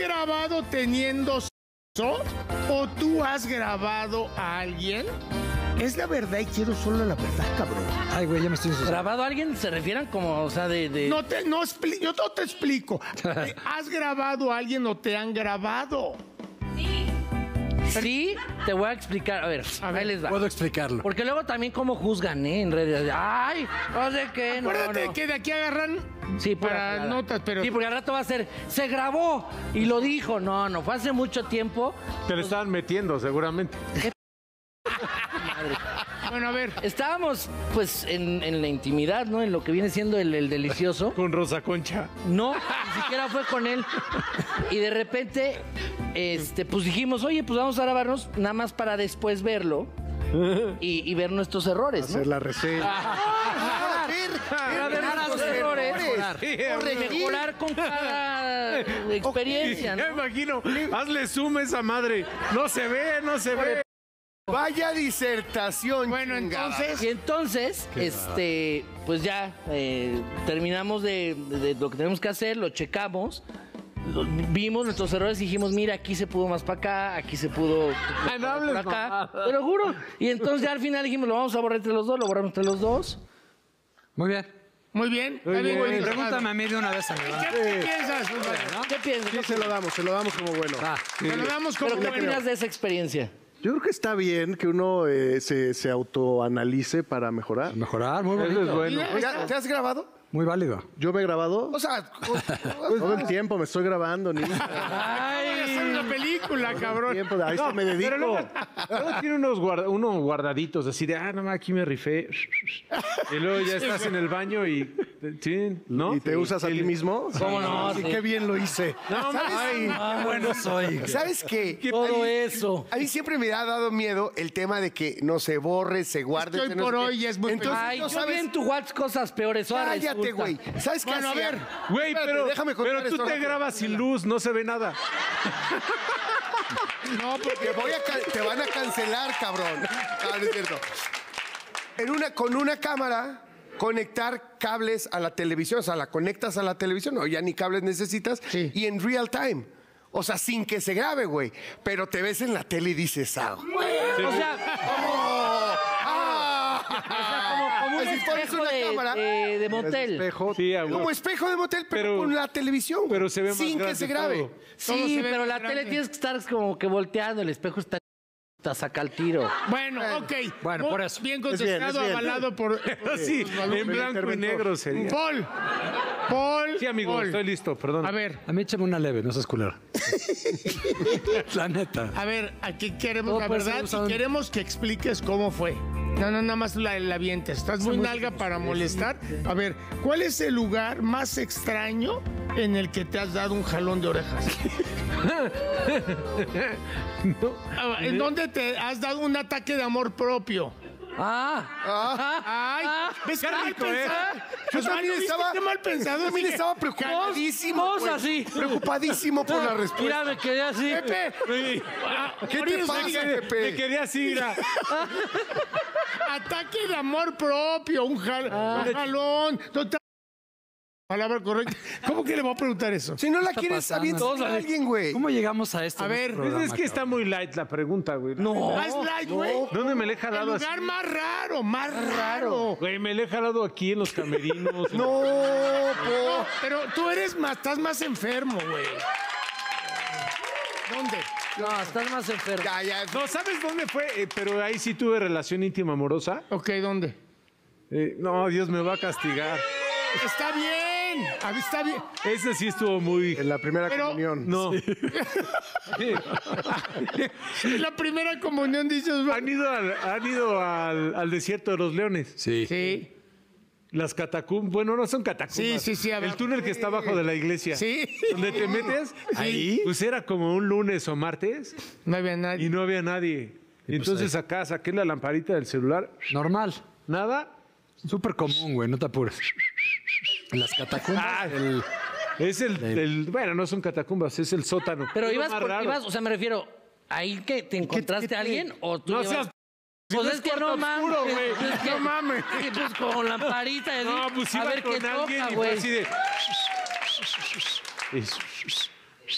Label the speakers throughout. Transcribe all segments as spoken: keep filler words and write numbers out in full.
Speaker 1: grabado teniendo sexo o tú has grabado a alguien? Es la verdad y quiero solo la verdad, cabrón.
Speaker 2: Ay, güey, ya me estoy...
Speaker 3: ¿Grabado a alguien? ¿Se refieran como, o sea, de...? de...
Speaker 1: No te, no expli- yo no te explico. ¿Has grabado a alguien o te han grabado?
Speaker 3: Sí, te voy a explicar. A ver, a ver, ahí les va.
Speaker 2: Puedo explicarlo.
Speaker 3: Porque luego también cómo juzgan, ¿eh? En redes. Ay, no sé qué, no,
Speaker 1: Acuérdate
Speaker 3: no.
Speaker 1: que de aquí agarran
Speaker 3: Sí, pura
Speaker 1: para
Speaker 3: cagada.
Speaker 1: notas, pero...
Speaker 3: Sí, porque al rato va a ser, se grabó y lo dijo. No, no, fue hace mucho tiempo.
Speaker 4: Te lo estaban metiendo, seguramente.
Speaker 1: Bueno, a ver.
Speaker 3: Estábamos, pues, en, en la intimidad, ¿no? En lo que viene siendo el, el delicioso.
Speaker 4: Con Rosa Concha.
Speaker 3: No, ni siquiera fue con él. Y de repente, este, pues dijimos, oye, pues vamos a grabarnos nada más para después verlo y, y ver nuestros errores, ¿no?
Speaker 5: Hacer la reseña.
Speaker 6: Ah,
Speaker 3: Para ver nuestros errores. Mejorar con cada experiencia,
Speaker 4: Ya
Speaker 3: ¿no?
Speaker 4: me imagino. Hazle zoom a esa madre. No se ve, no se ve.
Speaker 6: Vaya disertación.
Speaker 1: Bueno,
Speaker 6: chingada.
Speaker 1: entonces...
Speaker 3: Y entonces, este, pues ya eh, terminamos de, de- de lo que tenemos que hacer, lo checamos, lo- vimos nuestros errores y dijimos, mira, aquí se pudo más para acá, aquí se pudo
Speaker 4: Ay, no hables
Speaker 3: por acá.
Speaker 4: mamadas.
Speaker 3: Te lo juro. Y entonces ya al final dijimos, lo vamos a borrar entre los dos, lo borramos entre los dos.
Speaker 2: Muy bien.
Speaker 1: Muy bien.
Speaker 4: Muy
Speaker 1: está bien,
Speaker 4: bien.
Speaker 1: güey.
Speaker 2: Pregúntame a mí de una vez, amigo.
Speaker 1: ¿Qué, qué piensas?
Speaker 3: ¿Qué piensas?
Speaker 5: Sí, se lo damos, se lo damos como bueno.
Speaker 2: Ah,
Speaker 1: Te lo damos como
Speaker 3: ¿Pero qué
Speaker 1: bueno.
Speaker 3: opinas de esa experiencia?
Speaker 5: Yo creo que está bien que uno eh, se, se autoanalice para mejorar.
Speaker 2: mejorar, muy
Speaker 4: Eso es
Speaker 2: bonito.
Speaker 4: bueno.
Speaker 6: ¿Ya- ¿Te has grabado?
Speaker 2: Muy válido.
Speaker 5: Yo me he grabado
Speaker 6: O sea,
Speaker 5: todo el tiempo, me estoy grabando, niña.
Speaker 1: Voy a hacer una película, cabrón.
Speaker 5: Tiempo, a eso me dedico.
Speaker 4: Pero luego, luego tiene unos, guarda- unos guardaditos así de, ah, no, aquí me rifé. Y luego ya estás en el baño y, sí, ¿no?
Speaker 5: ¿Y te usas a ti mismo?
Speaker 3: ¿Cómo no?
Speaker 5: Sí,
Speaker 3: Sí.
Speaker 5: qué bien lo hice.
Speaker 4: No,
Speaker 6: ¿sabes?
Speaker 2: Qué bueno soy.
Speaker 6: ¿Sabes qué?
Speaker 3: Todo eso.
Speaker 6: A mí siempre me ha dado miedo el tema de que no se borre, se guarde.
Speaker 1: Es que hoy
Speaker 6: no
Speaker 1: por
Speaker 6: sé qué.
Speaker 1: hoy ya es muy
Speaker 6: Entonces,
Speaker 3: Ay,
Speaker 6: no
Speaker 3: yo vi
Speaker 6: sabes...
Speaker 3: en tu WhatsApp cosas peores. Ahora
Speaker 6: Cállate,
Speaker 3: resulta.
Speaker 6: güey. ¿Sabes qué
Speaker 1: Bueno, a
Speaker 6: hacía?
Speaker 1: ver.
Speaker 4: Güey,
Speaker 6: Espérate,
Speaker 4: pero,
Speaker 6: déjame contar
Speaker 4: pero tú
Speaker 6: esto
Speaker 4: te
Speaker 6: rápido.
Speaker 4: grabas sin luz, no se ve nada.
Speaker 1: No,
Speaker 6: Te,
Speaker 1: porque...
Speaker 6: voy a ca- te van a cancelar, cabrón. No, no es cierto. En una, con una cámara, conectar cables a la televisión. O sea, la conectas a la televisión. No, ya ni cables necesitas.
Speaker 1: Sí.
Speaker 6: Y en real time. O sea, sin que se grabe, güey. Pero te ves en la tele y dices, ah, güey.
Speaker 3: O sea,
Speaker 6: Ah.
Speaker 3: como, como un
Speaker 6: Así pones
Speaker 3: espejo
Speaker 6: una
Speaker 3: de,
Speaker 6: cámara.
Speaker 3: de- de motel.
Speaker 5: Espejo.
Speaker 4: Sí, a
Speaker 6: Como
Speaker 4: huevo.
Speaker 6: espejo de motel, pero,
Speaker 4: Pero-
Speaker 6: con la televisión. güey.
Speaker 4: pero se ve más
Speaker 6: Sin que
Speaker 4: grande
Speaker 6: se grabe.
Speaker 4: todo.
Speaker 1: Todo
Speaker 3: Sí,
Speaker 1: se ve
Speaker 3: pero
Speaker 1: más
Speaker 3: la
Speaker 1: grande.
Speaker 3: tele tienes que estar como que volteando, el espejo está, está saca el tiro.
Speaker 1: Bueno, ok.
Speaker 2: Bueno,
Speaker 1: Muy
Speaker 2: por eso.
Speaker 1: Bien
Speaker 5: Es bien,
Speaker 1: contestado,
Speaker 5: es bien.
Speaker 1: avalado por... por-
Speaker 4: Sí,
Speaker 1: por-
Speaker 4: en blanco y negro sería.
Speaker 1: Paul. Paul.
Speaker 4: Sí, amigo,
Speaker 1: Paul.
Speaker 4: estoy listo, perdón.
Speaker 1: A ver,
Speaker 2: A mí échame una leve, no seas culero. La neta.
Speaker 1: a ver, aquí queremos
Speaker 2: Todo
Speaker 1: la
Speaker 2: puede ser
Speaker 1: verdad
Speaker 2: usado
Speaker 1: y
Speaker 2: en-
Speaker 1: queremos que expliques cómo fue. No, no, nada más la, la avientes. Estás muy nalga para molestar. A ver, ¿cuál es el lugar más extraño en el que te has dado un jalón de orejas? Ah, ¿En dónde te has dado un ataque de amor propio?
Speaker 3: Ah,
Speaker 1: Ay, ¿ves qué mal
Speaker 4: rico, ¿eh?
Speaker 1: pensado?
Speaker 6: Yo también
Speaker 1: ¿viste
Speaker 6: estaba,
Speaker 1: qué mal pensado?
Speaker 6: yo también
Speaker 1: Dije,
Speaker 6: estaba preocupadísimo.
Speaker 3: Vos
Speaker 6: güey.
Speaker 3: así.
Speaker 6: Preocupadísimo por la respuesta.
Speaker 3: mira, me quedé así.
Speaker 1: Pepe,
Speaker 4: Sí.
Speaker 1: ah,
Speaker 6: ¿Qué
Speaker 1: ahorita
Speaker 6: te pasa,
Speaker 1: dije,
Speaker 6: Pepe?
Speaker 4: Me quería así, mira.
Speaker 1: ataque de amor propio, un, jal- un jalón. Total- Palabra correcta. ¿Cómo que le voy a preguntar eso?
Speaker 6: Si no la quieres,
Speaker 2: pasando?
Speaker 6: aviéntate a alguien, güey.
Speaker 2: ¿Cómo llegamos a esto?
Speaker 1: A
Speaker 2: en este
Speaker 1: ver,
Speaker 2: programa,
Speaker 4: Es que está muy light la pregunta, güey.
Speaker 3: No.
Speaker 1: Más light, güey.
Speaker 4: ¿Dónde me le he
Speaker 1: El
Speaker 4: jalado así?
Speaker 1: lugar más raro, más raro.
Speaker 4: Güey, me le he jalado aquí en los camerinos.
Speaker 6: No, po.
Speaker 1: Pero tú eres más, estás más enfermo, güey. ¿Dónde?
Speaker 3: No, estás más enfermo.
Speaker 6: Ya, ya.
Speaker 4: No, ¿sabes dónde fue? Eh, pero ahí sí tuve relación íntima amorosa.
Speaker 1: Ok, ¿dónde?
Speaker 4: Eh, no, Dios me va a castigar.
Speaker 1: Está bien. A ver, está bien.
Speaker 4: Ese sí estuvo muy...
Speaker 5: En la primera
Speaker 1: Pero-
Speaker 5: comunión.
Speaker 4: No.
Speaker 1: En la primera comunión dices,
Speaker 4: ¿Han ido, al, han ido al, al desierto de los leones?
Speaker 2: Sí.
Speaker 1: sí,
Speaker 4: Las catacumbas. Bueno, no son catacumbas.
Speaker 1: Sí, sí, sí, a ver.
Speaker 4: El túnel que está abajo de la iglesia.
Speaker 1: sí.
Speaker 4: Donde te metes.
Speaker 2: Ahí.
Speaker 4: Pues era como un lunes o martes
Speaker 1: No había nadie.
Speaker 4: y no había nadie. Y entonces acá saqué la lamparita del celular.
Speaker 2: Normal.
Speaker 4: Nada.
Speaker 2: Súper común, güey, no te apures. Las catacumbas.
Speaker 4: Ah,
Speaker 2: el-
Speaker 4: Es el, el- bueno, no son catacumbas, es el sótano.
Speaker 3: Pero
Speaker 4: Es lo
Speaker 3: ibas,
Speaker 4: más
Speaker 3: por,
Speaker 4: raro.
Speaker 3: ibas, o sea, me refiero, ¿ahí que te encontraste
Speaker 5: qué
Speaker 3: a alguien o tú
Speaker 4: No
Speaker 3: llevas-
Speaker 4: seas...
Speaker 3: Pues
Speaker 4: no
Speaker 3: es
Speaker 4: es
Speaker 3: que
Speaker 4: cuarto
Speaker 3: no mames.
Speaker 4: oscuro, güey.
Speaker 3: Es que-
Speaker 4: No mames.
Speaker 3: sí, pues con lamparita y así,
Speaker 4: No, pues
Speaker 3: a
Speaker 4: iba
Speaker 3: ver
Speaker 4: con
Speaker 3: qué
Speaker 4: alguien
Speaker 3: toca,
Speaker 4: y fue
Speaker 3: güey.
Speaker 4: así de...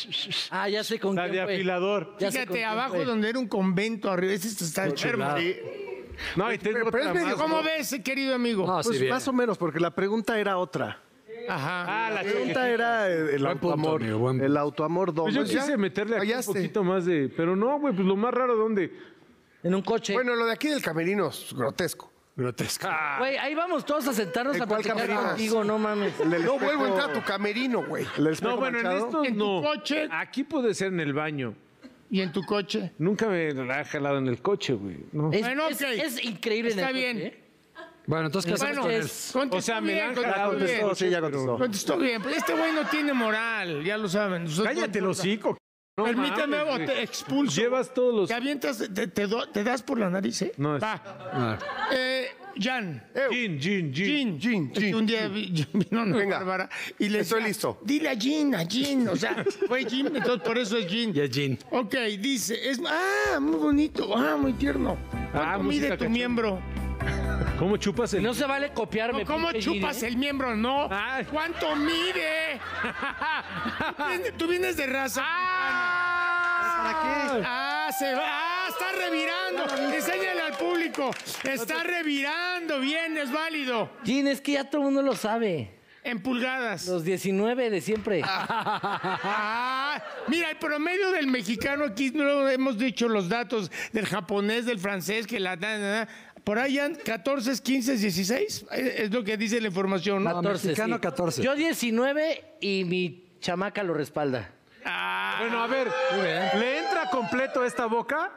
Speaker 3: Ah, ya sé con
Speaker 4: La
Speaker 3: quién
Speaker 4: de
Speaker 3: fue.
Speaker 4: afilador.
Speaker 3: Ya sé con
Speaker 1: Fíjate,
Speaker 3: quién
Speaker 1: abajo
Speaker 3: fue.
Speaker 1: donde era un convento, arriba. Ese está enfermo.
Speaker 4: No, y tengo
Speaker 6: Pero- pero
Speaker 4: otra
Speaker 6: es medio-
Speaker 4: más.
Speaker 1: ¿Cómo ves, querido amigo?
Speaker 2: No, sí,
Speaker 5: Pues
Speaker 2: bien.
Speaker 5: más o menos, porque la pregunta era otra.
Speaker 1: Ajá.
Speaker 4: Ah, la
Speaker 5: La pregunta era el, el
Speaker 2: Buen punto,
Speaker 5: autoamor.
Speaker 2: amigo, buen punto.
Speaker 5: El autoamor,
Speaker 4: Pues yo
Speaker 5: ¿dónde?
Speaker 4: quise meterle aquí un
Speaker 6: fallaste.
Speaker 4: poquito más de... Pero no, güey, pues lo más raro, ¿dónde?
Speaker 3: En un coche.
Speaker 6: Bueno, lo de aquí del camerino es grotesco.
Speaker 2: Grotesco.
Speaker 3: Güey, ahí vamos todos a sentarnos
Speaker 5: ¿En
Speaker 3: a
Speaker 5: cuál
Speaker 3: platicar
Speaker 5: camerino?
Speaker 3: contigo, no mames.
Speaker 5: El del
Speaker 6: No
Speaker 5: espejo-
Speaker 6: vuelvo a entrar a tu camerino, güey.
Speaker 5: el del espejo
Speaker 4: No, bueno, en
Speaker 5: manchado.
Speaker 4: estos
Speaker 1: En tu
Speaker 4: no.
Speaker 1: coche.
Speaker 4: Aquí puede ser en el baño.
Speaker 1: ¿Y en tu coche?
Speaker 4: Nunca me la he jalado en el coche, güey. No.
Speaker 3: Es,
Speaker 1: Bueno,
Speaker 3: es-
Speaker 1: ok.
Speaker 3: es increíble en
Speaker 1: Está
Speaker 3: el coche,
Speaker 1: bien.
Speaker 3: ¿eh?
Speaker 2: Bueno, entonces, ¿qué hacemos
Speaker 1: Bueno,
Speaker 2: con él?
Speaker 3: es-
Speaker 1: contestó
Speaker 4: O sea, me
Speaker 1: bien,
Speaker 4: la han
Speaker 1: contestó
Speaker 4: jalado en el
Speaker 1: bien.
Speaker 5: Contestó, sí, ya contestó.
Speaker 1: Contestó bien. Pues este güey no tiene moral, ya lo saben. Nosotros-
Speaker 4: Cállate el hocico. No
Speaker 1: Permíteme
Speaker 4: mames,
Speaker 1: o
Speaker 4: güey.
Speaker 1: te expulso.
Speaker 4: Llevas todos los...
Speaker 1: Te avientas, te, te do- te das por la nariz, ¿eh?
Speaker 4: No, es-
Speaker 1: Va.
Speaker 2: Ah,
Speaker 1: Eh, Jan.
Speaker 4: Gin, gin, gin.
Speaker 1: Jean,
Speaker 6: Jean,
Speaker 1: Es que
Speaker 6: Jean,
Speaker 1: un día vi- vino una
Speaker 6: Venga.
Speaker 1: Bárbara y le
Speaker 6: Estoy
Speaker 1: decía,
Speaker 6: listo.
Speaker 1: Dile a Jean, a Jean. O sea, fue Jean, entonces por eso es Jean.
Speaker 2: Y es Jean.
Speaker 1: Ok, dice, es, ah, muy bonito, ah, muy tierno. ¿Cuánto
Speaker 4: Ah,
Speaker 1: mide
Speaker 4: música
Speaker 1: tu
Speaker 4: cachonda.
Speaker 1: miembro?
Speaker 4: ¿Cómo chupas el...?
Speaker 3: No se vale copiarme.
Speaker 1: ¿Cómo
Speaker 3: pinche
Speaker 1: chupas
Speaker 3: Gine, ¿eh?
Speaker 1: el miembro? No.
Speaker 4: Ay.
Speaker 1: ¿Cuánto mide? ¿Tú vienes- ¿Tú vienes de raza? ¿Para qué? Ah, se va. Ah, está revirando. Enséñale al público. Está revirando. Bien, es válido.
Speaker 3: Gine, es que ya todo el mundo lo sabe.
Speaker 1: En pulgadas.
Speaker 3: Los diecinueve de siempre.
Speaker 1: Ah, mira, el promedio del mexicano aquí no hemos dicho los datos del japonés, del francés, que la na, na, na. Por ahí han catorce, quince, dieciséis. Es es lo que dice la información, ¿no?
Speaker 3: catorce,
Speaker 2: mexicano,
Speaker 3: sí.
Speaker 2: catorce.
Speaker 3: Yo diecinueve y mi chamaca lo respalda.
Speaker 1: Ah,
Speaker 4: Bueno, a ver, ¿le entra completo esta boca?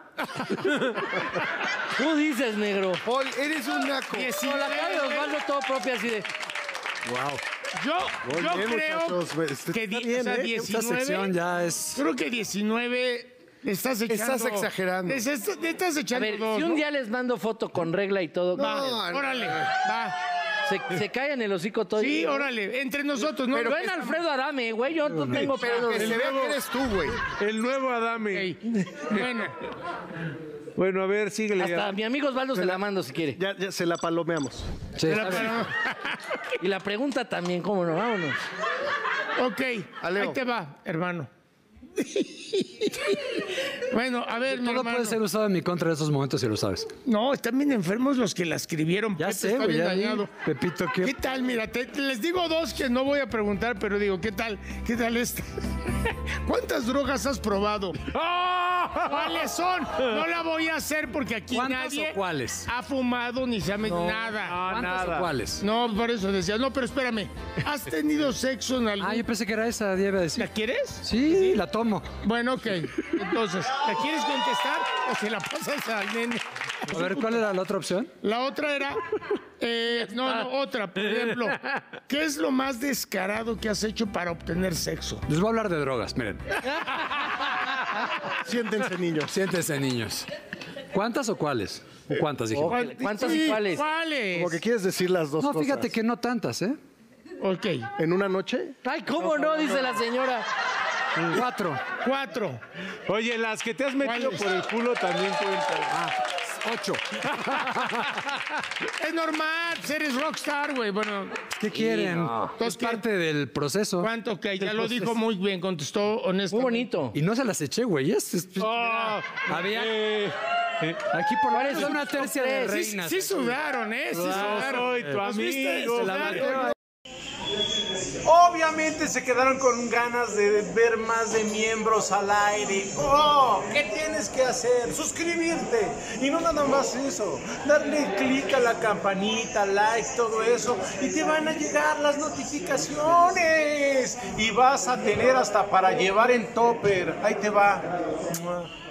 Speaker 3: Tú dices, negro.
Speaker 6: Paul, eres un naco.
Speaker 3: Con la cara de Osvaldo todo propio así de...
Speaker 1: yo,
Speaker 5: Muy
Speaker 1: yo
Speaker 5: bien,
Speaker 1: creo
Speaker 5: muchachos. Este,
Speaker 1: que
Speaker 5: está
Speaker 1: di-
Speaker 5: bien,
Speaker 1: o sea,
Speaker 5: ¿eh?
Speaker 2: Esta sección
Speaker 1: diecinueve.
Speaker 2: ya es...
Speaker 1: Creo que diecinueve le estás echando.
Speaker 6: Estás exagerando.
Speaker 1: Le estás, le estás
Speaker 3: A
Speaker 1: echando
Speaker 3: ver,
Speaker 1: dos,
Speaker 3: si un
Speaker 1: ¿no?
Speaker 3: día les mando foto con regla y todo,
Speaker 1: Va,
Speaker 6: No, no.
Speaker 1: órale, va.
Speaker 3: se, se cae en el hocico todo.
Speaker 1: Sí, órale, entre nosotros, ¿no?
Speaker 3: Pero ven a Alfredo Adame, güey, yo no tengo pedo.
Speaker 6: Que se
Speaker 3: de-
Speaker 6: vea que eres tú, güey.
Speaker 4: El nuevo Adame.
Speaker 1: Ok. Bueno,
Speaker 4: Bueno, a ver, síguele.
Speaker 3: Hasta
Speaker 4: ya.
Speaker 3: mi amigo Osvaldo se la mando si quiere.
Speaker 5: Ya, ya se la palomeamos.
Speaker 2: Sí,
Speaker 1: la-
Speaker 2: está bien.
Speaker 3: Y la pregunta también, ¿cómo no? Vámonos.
Speaker 1: ok,
Speaker 6: Aleo.
Speaker 1: ahí te va, hermano. Bueno, a ver, mi
Speaker 2: Todo
Speaker 1: hermano.
Speaker 2: puede ser usado en mi contra en estos momentos si lo sabes.
Speaker 1: No, están bien enfermos los que la escribieron.
Speaker 2: Ya
Speaker 1: Pepe
Speaker 2: sé,
Speaker 1: está
Speaker 2: güey,
Speaker 1: bien
Speaker 2: ya vi.
Speaker 1: dañado.
Speaker 2: Pepito, ¿qué?
Speaker 1: ¿Qué tal? Mira, te- te- les digo dos que no voy a preguntar, pero digo, ¿qué tal? ¿Qué tal esta? ¿Cuántas drogas has probado? ¿Cuáles son? No la voy a hacer porque aquí
Speaker 2: ¿Cuántas
Speaker 1: nadie
Speaker 2: o cuáles?
Speaker 1: ha fumado ni se ha metido nada.
Speaker 2: ¿Cuántas o cuáles?
Speaker 1: No, por eso decía, no, pero espérame. ¿Has tenido sexo en algún...
Speaker 2: Ah, yo pensé que era esa, ya iba a decir.
Speaker 1: ¿La quieres?
Speaker 2: Sí, la tomo.
Speaker 1: Bueno, ok. Entonces, ¿la quieres contestar o se la pasas al nene?
Speaker 2: A ver, ¿cuál era la otra opción?
Speaker 1: La otra era, eh, no, no, otra, por ejemplo, ¿qué es lo más descarado que has hecho para obtener sexo?
Speaker 2: Les voy a hablar de drogas, miren.
Speaker 5: Siéntense, niños.
Speaker 2: Siéntense, niños. ¿Cuántas o cuáles? ¿O cuántas dije?
Speaker 3: ¿Cuál- ¿Cuántas
Speaker 1: Sí,
Speaker 3: y cuáles?
Speaker 1: ¿Cuáles?
Speaker 5: Como que quieres decir las dos
Speaker 2: No,
Speaker 5: cosas.
Speaker 2: fíjate que no tantas, ¿eh?
Speaker 1: Ok,
Speaker 5: ¿En una noche?
Speaker 3: Ay, ¿cómo no? Dice la señora.
Speaker 2: Cuatro.
Speaker 1: cuatro.
Speaker 4: Oye, las que te has metido
Speaker 1: ¿Cuáles?
Speaker 4: por el culo también cuentan.
Speaker 2: Ah, ocho.
Speaker 1: Es normal, pues eres rockstar, güey. Bueno,
Speaker 2: ¿Qué quieren?
Speaker 1: Entonces,
Speaker 2: Es
Speaker 1: ¿qué?
Speaker 2: parte del proceso.
Speaker 1: ¿cuánto? Ok, ya lo dijo muy bien, contestó honestamente.
Speaker 3: Muy bonito.
Speaker 2: Y no se las eché, güey. Es- es- Había... Aquí por lo
Speaker 3: ¿Cuáles
Speaker 2: menos
Speaker 3: son
Speaker 2: una
Speaker 3: tus
Speaker 2: tercia
Speaker 3: top
Speaker 2: de
Speaker 3: tres?
Speaker 1: Sí,
Speaker 2: reinas.
Speaker 1: sí sudaron, ¿eh? Sí sudaron.
Speaker 4: soy tu
Speaker 1: ¿Los viste?
Speaker 4: amigo.
Speaker 1: Sudaron.
Speaker 7: Obviamente se quedaron con ganas de ver más de miembros al aire. ¡Oh! ¿Qué tienes que hacer? Suscribirte. Y no nada más eso. Darle clic a la campanita, like, todo eso. Y te van a llegar las notificaciones. Y vas a tener hasta para llevar en topper. Ahí te va.